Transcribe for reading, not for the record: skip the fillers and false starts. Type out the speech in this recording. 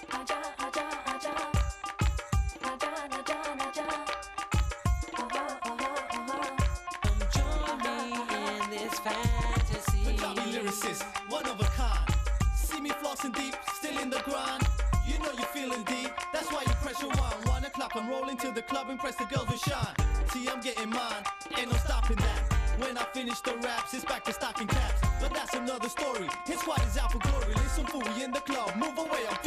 Aja, aja, aja. Aja, aja, aja. Join me in this fantasy. Punjabi lyricist, one of a kind. See me flossing deep, still in the grind. You know you're feeling deep, that's why you pressure one. 1 o'clock, I'm rolling to the club, impress the girls with shine. See, I'm getting mine, ain't no stopping that. When I finish the raps, it's back to stocking caps. But that's another story, his squad is out for glory. Listen, fool, we in the club, move away, I'm